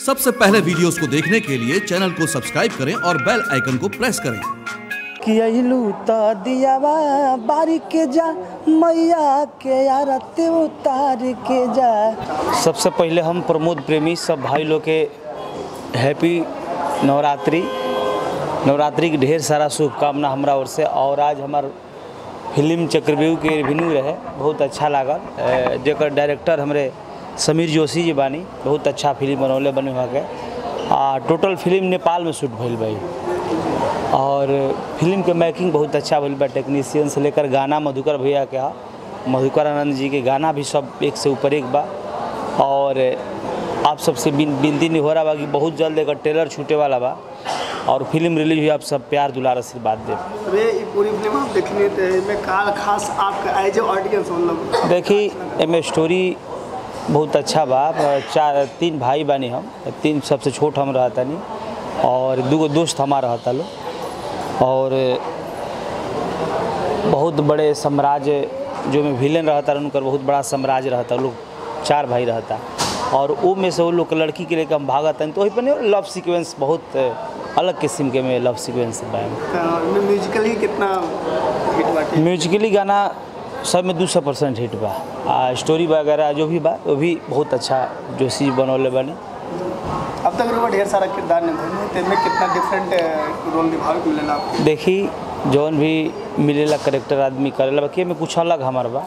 सबसे पहले वीडियोस को देखने के लिए चैनल को सब्सक्राइब करें और बेल आइकन को प्रेस करें। दिया बारी के जा मैया के आरती उतार के जा। सबसे पहले हम प्रमोद प्रेमी सब भाई लोग के हैप्पी नवरात्रि की ढेर सारा शुभकामना हमरा ओर से। और आज हमार फिल्म चक्रव्यूह के रिव्यू रहे, बहुत अच्छा लागल। जेकर डायरेक्टर हमरे समीर जोशी जी बानी, बहुत अच्छा फिल्म बनौले बने वहाँ के। टोटल फिल्म नेपाल में शूट भइल भाई, और फिल्म के मेकिंग बहुत अच्छा भइल बा। टेक्नीशियन से लेकर गाना मधुकर भैया के, मधुकर आनंद जी के गाना भी सब एक से ऊपर एक बा। और आप सबसे विनती नहीं हो रहा बा कि बहुत जल्द एक ट्रेलर छूटे वाला बा और फिल्म रिलीज हुई। आप सब प्यार दुलार आशीर्वाद दे। पूरी फिल्म आप देखने में खास आपका एज ऑडियंस मतलब देखी एम स्टोरी बहुत अच्छा बा। तीन भाई बानी हम, तीन सबसे छोट हम रहता नहीं, और दो दोस्त हमारा रहता लो, और बहुत बड़े साम्राज्य जो में विलेन रहता उनकर बहुत बड़ा साम्राज्य रहता। लोग चार भाई रहता, और वो में से वो लोग लड़की के लेकर हम भागत हैं। तो वही पर लव सीक्वेंस बहुत अलग किस्म के में लव सीक्वेंस बा। म्यूजिकली कितना हिट बाटे? म्यूजिकली गाना सब में 200% हिट बा। स्टोरी वगैरह जो भी बा वो भी बहुत अच्छा जोशी बनौले बने। अब तक ढेर सारा किरदार निभाए में कितना डिफरेंट रोल निभावे के मिलेला आपको? देखी जौन भी मिलेला करेक्टर आदमी करेला, बाकी में कुछ अलग हमार बा।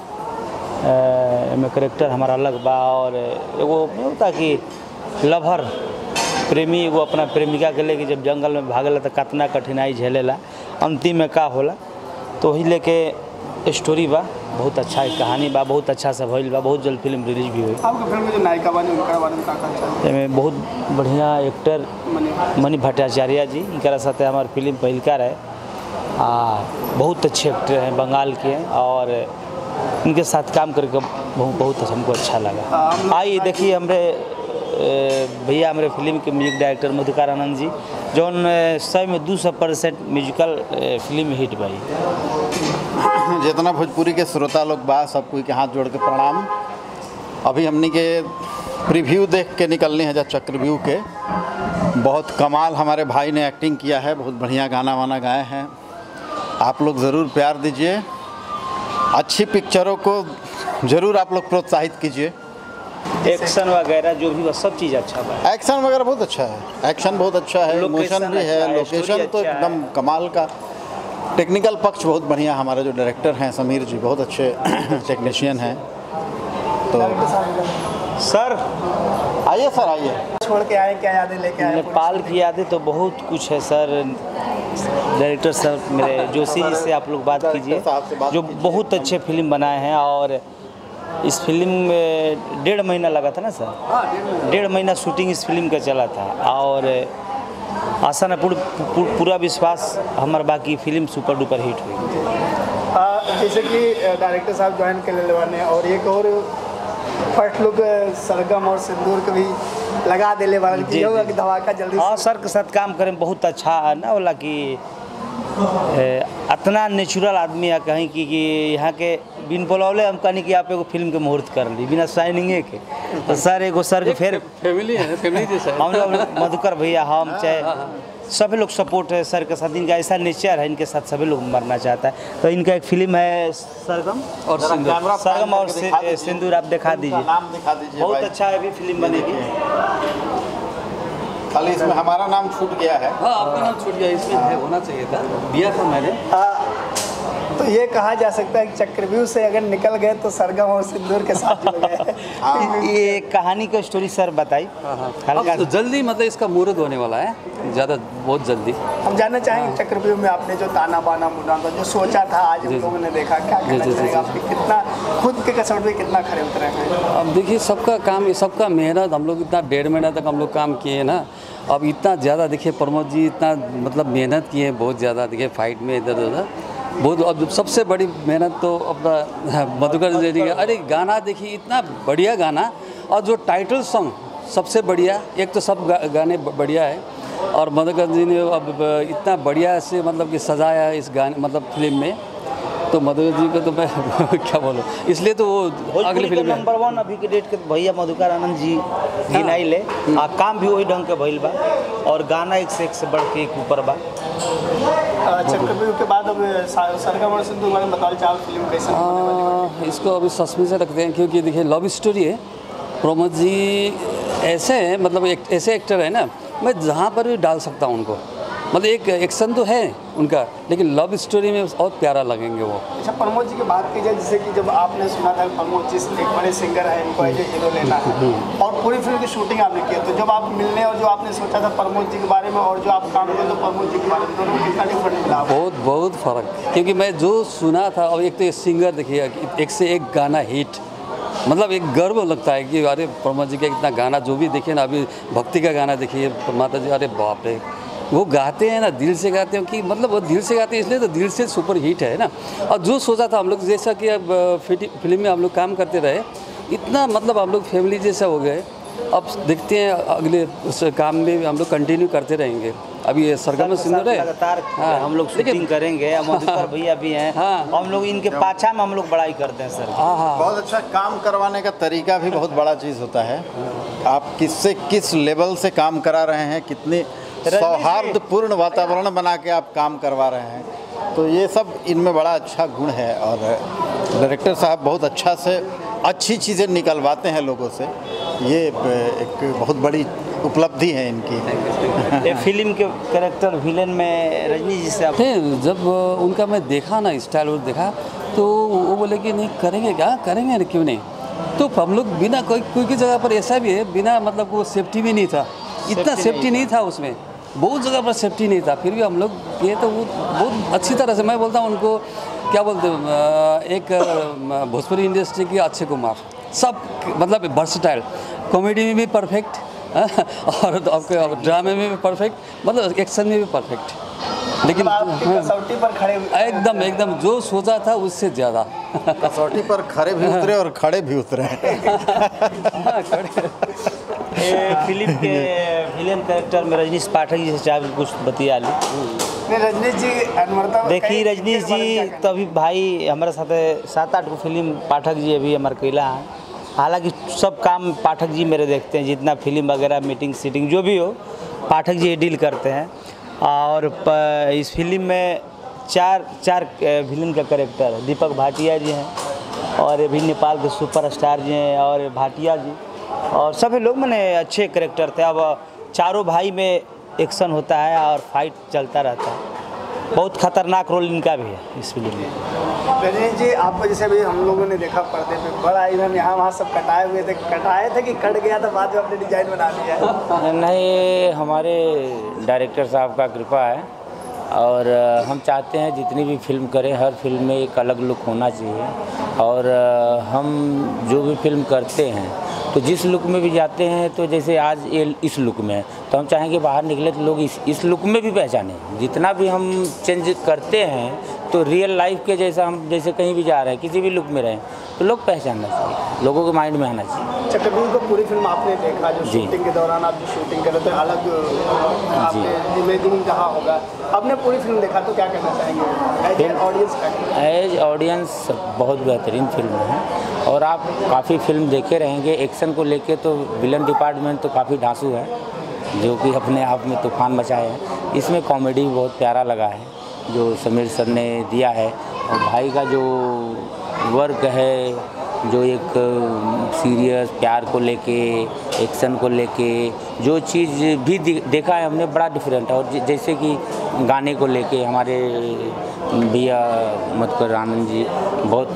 में करेक्टर हमारा अलग बा। और एगो नहीं होता कि लवर प्रेमी एगो अपना प्रेमिका के लेके जब जंगल में भागेला तो कितना कठिनाई झेलेला, अंतिम में का होला, तो वही लेके स्टोरी बा। बहुत अच्छा है, कहानी बा, बहुत अच्छा से भइल बा। बहुत जल्द फिल्म रिलीज भी हुई। आपका फिल्म में जो नायिका बानी उनका बारे में का में बहुत बढ़िया एक्टर मणि भट्टाचार्य जी, इनका साथ हमारे फिल्म पहिलका रहे। बहुत अच्छे एक्टर हैं, बंगाल के हैं, और इनके साथ काम करके बहुत हमको अच्छा लगा। आइए देखिए हमरे भैया हमारे फिल्म के म्यूजिक डायरेक्टर मधुकर आनंद जी, जौन 100 में 200% म्यूजिकल फिल्म हिट भाई। जितना भोजपुरी के श्रोता लोग बा, सब कोई के हाथ जोड़ के प्रणाम। अभी हमने के प्रीव्यू देख के निकलने हैं जब चक्रव्यूह के। बहुत कमाल हमारे भाई ने एक्टिंग किया है, बहुत बढ़िया गाना वाना गाए हैं। आप लोग ज़रूर प्यार दीजिए, अच्छी पिक्चरों को ज़रूर आप लोग प्रोत्साहित कीजिए। एक्शन वगैरह जो भी सब चीज़ अच्छा है। एक्शन वगैरह बहुत अच्छा है, एक्शन बहुत अच्छा है, इमोशन भी है, लोकेशन तो एकदम कमाल का। टेक्निकल पक्ष बहुत बढ़िया। हमारे जो डायरेक्टर हैं समीर जी, बहुत अच्छे टेक्नीशियन हैं। तो सर आइए, सर आइए। छोड़ के आए, क्या यादें लेके आए? नेपाल की यादें तो बहुत कुछ है सर। डायरेक्टर सर मेरे जोशी जी से आप लोग बात कीजिए, जो बहुत अच्छे फिल्म बनाए हैं। और इस फिल्म में 1.5 महीना लगा था ना सर? 1.5 महीना शूटिंग इस फिल्म का चला था। और आशा न पूरा विश्वास हमारे बाकी फिल्म सुपर डुपर हिट हुई। जैसे कि डायरेक्टर साहब ज्वाइन कर ले वाले, और एक और फर्स्ट लुक सरगम और सिंदूर को भी लगा देले वाले कि धमाका जल्दी। हाँ, सर के साथ काम करें बहुत अच्छा ना होला कि इतना नेचुरल आदमी है। कहीं कि यहाँ के बिन बोलौले हम कहनी कि आप एगो फिल्म के मुहूर्त कर ली बिना साइनिंगे के। तो सर एगो सर के फिर फैमिली है, फैमिली जैसा हम लोग मधुकर भैया, हम चाहे सभी लोग सपोर्ट है सर के साथ। इनका ऐसा नेचर है, इनके साथ सभी लोग मरना चाहता है। तो इनका एक फिल्म है सरगम और सिंदूर, आप दिखा दीजिए, नाम दिखा दीजिए। बहुत अच्छा है, अभी फिल्म बनेगी। खाली इसमें हमारा नाम छूट गया है। हाँ, आपका नाम छूट गया, इसमें है, होना चाहिए था, दिया था मैंने। तो ये कहा जा सकता है कि चक्रव्यूह से अगर निकल गए तो सरगम और सिंदूर के साथ जुड़ गए। ये कहानी का स्टोरी सर बताइए। अब तो जल्दी मतलब इसका मुहूर्त होने वाला है, ज़्यादा बहुत जल्दी। हम जानना चाहेंगे चक्रव्यूह में आपने जो ताना बाना मुना था, जो सोचा था, आज हम लोगों ने देखा, क्या कहना चाहेंगे आप? कितना खुद के कसौट पे कितना खरे उतरे हैं? अब देखिए सबका काम, सबका मेहनत, हम लोग इतना 1.5 महीना तक हम लोग काम किए हैं ना। अब इतना ज़्यादा देखिए प्रमोद जी इतना मतलब मेहनत किए हैं, बहुत ज़्यादा। देखिए फाइट में इधर उधर बहुत। अब सबसे बड़ी मेहनत तो अपना मधुकर जी ने। अरे गाना देखिए इतना बढ़िया गाना, और जो टाइटल सॉन्ग सबसे बढ़िया। एक तो सब गाने बढ़िया है, और मधुकर जी ने अब इतना बढ़िया से मतलब कि सजाया इस गाने मतलब फिल्म में। तो मधुकर जी को तो मैं क्या बोलूँ, इसलिए तो वो अगली फिल्म में नंबर 1 अभी के डेट के भैया मधुकर आनंद जी गिनाई ले आ काम भी वही ढंग के भइल बा और गाना एक से बढ़ के एक ऊपर बा। चक्रव्यूह के बाद अब सरगम और सिंदूर बारे में बताओ, चार फिल्म कैसे होने वाली है? इसको अभी सस्पेंस से रखते हैं क्योंकि देखिए लव स्टोरी है। प्रमोद जी ऐसे हैं, मतलब एक ऐसे एक्टर है ना, मैं जहाँ पर भी डाल सकता हूँ उनको, मतलब एक एक्शन तो है उनका, लेकिन लव स्टोरी में और प्यारा लगेंगे वो। अच्छा, प्रमोद जी की बात की जाए, जैसे कि जब आपने सुना था प्रमोद जी एक बड़े सिंगर है, इनको एज ए हीरो लेना है और पूरी फिल्म की शूटिंग आपने की, तो जब आप मिलने और जो आपने सोचा था प्रमोद जी के बारे में और जो आप काम किए तो प्रमोद जी के बारे में, दोनों में कितना डिफरेंट मिला? बहुत फ़र्क, क्योंकि मैं जो सुना था, और एक तो ये सिंगर देखिए एक से एक गाना हिट, मतलब एक गर्व लगता है कि अरे प्रमोद जी का इतना गाना, जो भी देखिए ना, अभी भक्ति का गाना देखिए माता जी, अरे बाप रे, वो गाते हैं ना, दिल से गाते हैं कि मतलब वो दिल से गाते हैं, इसलिए तो दिल से सुपर हिट है ना। और जो सोचा था हम लोग, जैसा कि अब फिल्म में हम लोग काम करते रहे, इतना मतलब हम लोग फैमिली जैसा हो गए। अब देखते हैं अगले उस काम में हम लोग कंटिन्यू करते रहेंगे। अभी ये सरगम और सिंदूर है, लगातार हम लोग शूटिंग करेंगे, मधुकर भैया भी हैं, हम लोग इनके पाछा में हम लोग बड़ाई करते हैं सर। बहुत अच्छा काम करवाने का तरीका भी बहुत बड़ा चीज़ होता है। आप किससे किस लेवल से काम करा रहे हैं, कितने सौहार्दपूर्ण वातावरण बना के आप काम करवा रहे हैं, तो ये सब इनमें बड़ा अच्छा गुण है। और डायरेक्टर साहब बहुत अच्छा से अच्छी चीज़ें निकलवाते हैं लोगों से, ये एक बहुत बड़ी उपलब्धि है इनकी। ये फिल्म के कैरेक्टर विलेन में रजनी जी से आप जब उनका मैं देखा ना, स्टाइल वो देखा, तो वो बोले कि नहीं करेंगे, क्या करेंगे, क्यों नहीं। तो हम लोग बिना कोई की जगह पर ऐसा भी है, बिना मतलब वो सेफ्टी भी नहीं था, इतना सेफ्टी नहीं था उसमें, बहुत जगह पर सेफ्टी नहीं था, फिर भी हम लोग किए। तो वो बहुत अच्छी तरह से, मैं बोलता हूँ उनको क्या बोलते हैं, एक भोजपुरी इंडस्ट्री की अक्षय कुमार, सब मतलब वर्सटाइल, कॉमेडी में भी परफेक्ट और आपके ड्रामे में भी परफेक्ट, मतलब एक्शन में भी परफेक्ट। लेकिन कसौटी पर खड़े एकदम जो सोचा था उससे ज़्यादा कसौटी पर खड़े भी उतरे और खड़े भी उतरे। फिल्म के विलेन कैरेक्टर में रजनीश पाठक जी से आप कुछ बतिया ली। रजनीश जी देखिए रजनीश जी तो अभी भाई हमारे साथ 7-8 को फिल्म पाठक जी अभी हमारे कैला है, हालांकि सब काम पाठक जी मेरे देखते हैं, जितना फिल्म वगैरह मीटिंग सीटिंग जो भी हो पाठक जी डील करते हैं। और इस फिल्म में चार विलेन का कैरेक्टर दीपक भाटिया जी हैं, और अभी नेपाल के सुपरस्टार जी हैं, और भाटिया जी, और सभी लोग मैंने अच्छे कैरेक्टर थे। अब चारों भाई में एक्शन होता है और फाइट चलता रहता है, बहुत खतरनाक रोल इनका भी है इस फिल्म में। रजनीश जी, आपको जैसे भी हम लोगों ने देखा पर्दे पे, बड़ा इधर यहाँ वहाँ सब कटाए हुए थे, कटाए थे कि कट गया था बाद में अपने डिजाइन बना लिया? नहीं, हमारे डायरेक्टर साहब का कृपा है, और हम चाहते हैं जितनी भी फिल्म करें, हर फिल्म में एक अलग लुक होना चाहिए। और हम जो भी फिल्म करते हैं तो जिस लुक में भी जाते हैं, तो जैसे आज ये इस लुक में है, तो हम चाहेंगे बाहर निकले तो लोग इस लुक में भी पहचाने। जितना भी हम चेंज करते हैं तो रियल लाइफ के जैसा, हम जैसे कहीं भी जा रहे हैं, किसी भी लुक में रहें, तो लोग पहचानना चाहिए, लोगों के माइंड में आना चाहिए। चक्रव्यूह को पूरी फिल्म आपने देखा, जो शूटिंग के दौरान आप जो शूटिंग कर रहे थे, अलग आपने इमेजिनिंग कहा होगा, आपने पूरी फिल्म देखा, तो क्या कहना चाहेंगे एज ऑडियंस का? एज ऑडियंस बहुत बेहतरीन फिल्म है, और आप काफ़ी फिल्म देखे रहेंगे। एक्शन को लेके तो विलन डिपार्टमेंट तो काफ़ी धांसू है, जो कि अपने आप में तूफान मचाए है। इसमें कॉमेडी भी बहुत प्यारा लगा है जो समीर सर ने दिया है, और भाई का जो वर्क है, जो एक सीरियस प्यार को लेके, एक्शन को लेके जो चीज़ भी देखा है हमने, बड़ा डिफरेंट है। और जैसे कि गाने को लेके हमारे भैया मधुकर आनंद जी बहुत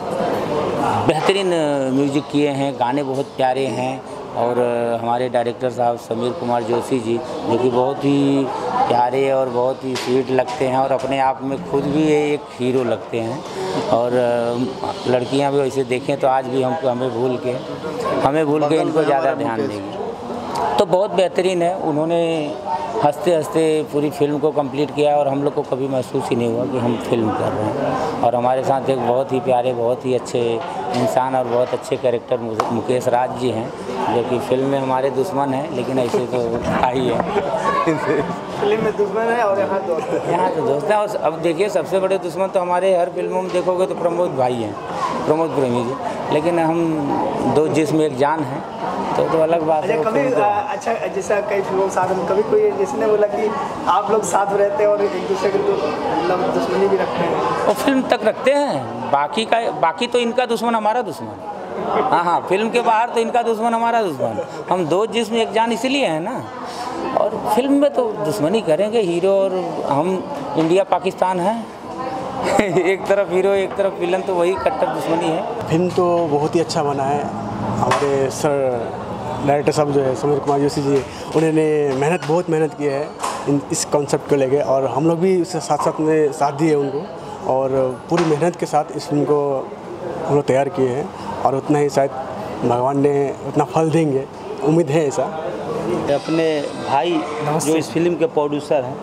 बेहतरीन म्यूजिक किए हैं, गाने बहुत प्यारे हैं। और हमारे डायरेक्टर साहब समीर कुमार जोशी जी, जो कि बहुत ही प्यारे और बहुत ही स्वीट लगते हैं, और अपने आप में खुद भी एक हीरो लगते हैं। और लड़कियां भी वैसे देखें तो आज भी हमें भूल के इनको ज़्यादा ध्यान देंगी, तो बहुत बेहतरीन है। उन्होंने हंसते हंसते पूरी फिल्म को कंप्लीट किया और हम लोग को कभी महसूस ही नहीं हुआ कि हम फिल्म कर रहे हैं। और हमारे साथ एक बहुत ही प्यारे, बहुत ही अच्छे इंसान और बहुत अच्छे कैरेक्टर मुकेश राज जी हैं, जो कि फिल्म में हमारे दुश्मन हैं, लेकिन ऐसे तो भाई है। फिल्म में दुश्मन है और यहाँ दोस्त है। यहाँ तो दोस्त हैं। और अब देखिए, सबसे बड़े दुश्मन तो हमारे हर फिल्मों में देखोगे तो प्रमोद भाई हैं, प्रमोद प्रेमी जी, लेकिन हम दो जिस्म एक जान हैं, तो अलग बात है। कभी अच्छा, जैसा कई फिल्मों साथ में कभी कोई जिसने बोला कि आप लोग साथ रहते हैं और एक दूसरे के मतलब दुश्मनी भी रखते हैं? और फिल्म तक रखते हैं, बाकी तो इनका दुश्मन हमारा दुश्मन। हाँ, फिल्म के बाहर तो इनका दुश्मन हमारा दुश्मन। हम दो जिस्म एक जान इसलिए है ना। और फिल्म में तो दुश्मनी करेंगे, हीरो और हम, इंडिया पाकिस्तान है। एक तरफ हीरो एक तरफ विलन, तो वही कट्टर दुश्मनी है। फिल्म तो बहुत ही अच्छा बना है। हमारे सर डायरेक्टर साहब जो है समीर कुमार जोशी जी, उन्होंने बहुत मेहनत की है इस कॉन्सेप्ट को लेके, और हम लोग भी उससे साथ में साथ दिए उनको, और पूरी मेहनत के साथ इस फिल्म को हम लोग तैयार किए हैं, और उतना ही शायद भगवान ने उतना फल देंगे, उम्मीद है ऐसा। अपने भाई जो इस फिल्म के प्रोड्यूसर हैं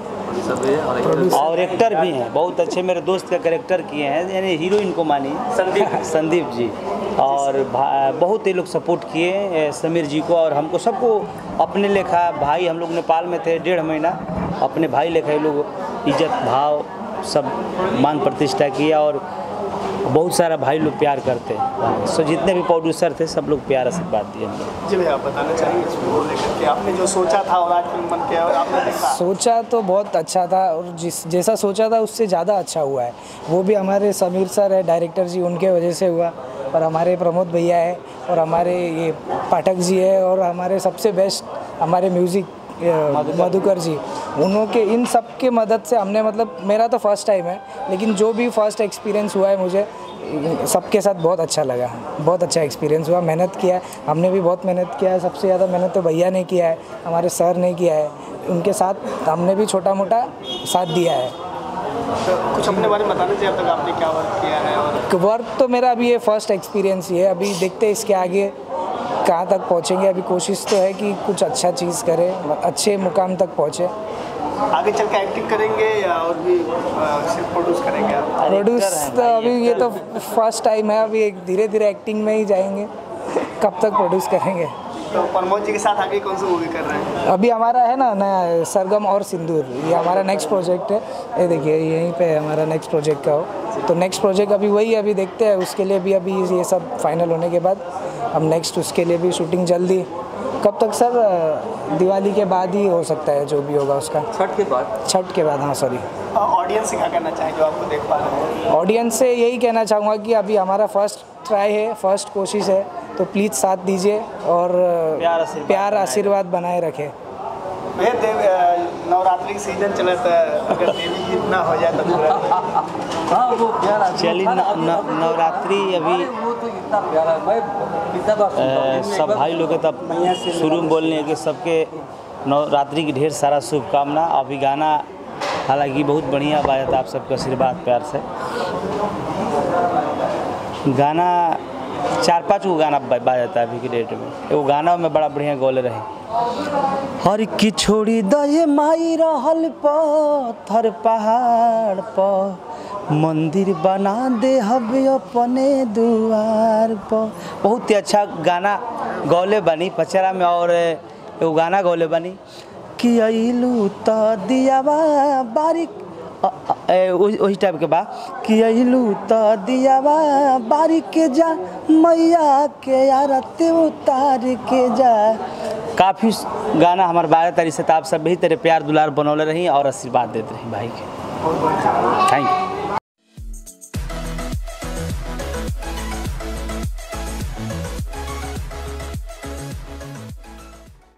और एक्टर भी हैं, बहुत अच्छे मेरे दोस्त का कैरेक्टर किए हैं, यानी हीरोइन को मानिए संदीप जी, और बहुत ही लोग सपोर्ट किए समीर जी को और हमको, सबको अपने लेखा। भाई हम लोग नेपाल में थे 1.5 महीना, अपने भाई लेखा ये लोग इज्जत भाव सब मान प्रतिष्ठा किया, और बहुत सारा भाई लोग प्यार करते हैं। सो जितने भी प्रोड्यूसर थे सब लोग प्यार आशीर्वाद दिए हमको। जी भैया, आप बताना चाहेंगे इस फिल्म को लेकर के आपने जो सोचा था और आज फिल्म बन के और आपने देखा? सोचा तो बहुत अच्छा था, और जैसा सोचा था उससे ज़्यादा अच्छा हुआ है। वो भी हमारे समीर सर है डायरेक्टर जी, उनके वजह से हुआ, और हमारे प्रमोद भैया है, और हमारे ये पाठक जी है, और हमारे सबसे बेस्ट हमारे म्यूज़िक मधुकर जी, उन्होंने इन सब के मदद से हमने, मतलब मेरा तो फर्स्ट टाइम है, लेकिन जो भी फर्स्ट एक्सपीरियंस हुआ है मुझे सबके साथ बहुत अच्छा लगा, बहुत अच्छा एक्सपीरियंस हुआ। मेहनत किया है, हमने भी बहुत मेहनत किया है, सबसे ज़्यादा मेहनत तो भैया ने किया है, हमारे सर ने किया है, उनके साथ हमने भी छोटा मोटा साथ दिया है। तो कुछ अपने बारे में बताना चाहिए, अब तक आपने क्या वर्क किया है? और वर्क तो मेरा अभी ये फर्स्ट एक्सपीरियंस ही है, अभी देखते हैं इसके आगे कहाँ तक पहुँचेंगे। अभी कोशिश तो है कि कुछ अच्छा चीज़ करें, अच्छे मुकाम तक पहुँचे। आगे चल के एक्टिंग करेंगे या और भी सिर्फ प्रोड्यूस करेंगे आप? प्रोड्यूस तो अभी ये तो फर्स्ट टाइम है, अभी धीरे धीरे एक्टिंग में ही जाएंगे, कब तक प्रोड्यूस करेंगे। तो प्रमोद जी के साथ आगे कौन सी मूवी कर रहे हैं? अभी हमारा है ना नया सरगम और सिंदूर, ये हमारा नेक्स्ट प्रोजेक्ट है। ये देखिए यहीं पे हमारा नेक्स्ट प्रोजेक्ट का हो, तो नेक्स्ट प्रोजेक्ट अभी वही है, अभी देखते हैं उसके लिए भी, अभी ये सब फाइनल होने के बाद हम नेक्स्ट उसके लिए भी शूटिंग जल्दी। कब तक सर? दिवाली के बाद ही हो सकता है, जो भी होगा उसका। छठ के बाद हाँ, सॉरी। ऑडियंस से क्या कहना चाहेंगे जो आपको देख पा रहे हैं? ऑडियंस से यही कहना चाहूँगा कि अभी हमारा फर्स्ट ट्राई है, फर्स्ट कोशिश है, तो प्लीज़ साथ दीजिए और प्यार आशीर्वाद बनाए रखें। नवरात्रि की सीजन चला था, अगर देवी गीत ना हो जाए तो चलिए नवरात्रि अभी सब भाई लोग के तब शुरू में बोलने कि सबके नवरात्रि की ढेर सारा शुभकामना। अभी गाना हालांकि बहुत बढ़िया बात था, आप सबका आशीर्वाद प्यार से गाना 4-5 गो गाना बाजता है अभी की डेट में। वो गाना में बड़ा बढ़िया गौले रहे। हर की छोड़ी दये माई रहल पत्थर पहाड़ पर, मंदिर बना दे हबे अपने दुआर पर। बहुत ही अच्छा गाना गौले बनी पचरा में, और वो गाना गौले बनी कि अइलू तो दियावा बारिक, वही टाइप के बा कि अइलू तो दियावा बारिक के जा, मैया के आरती उतार के जा। काफ़ी गाना हमारे 12 तारीख से, तो आप सब भी तेरे प्यार दुलार बनौले रही और आशीर्वाद देते रही भाई के। Thank you.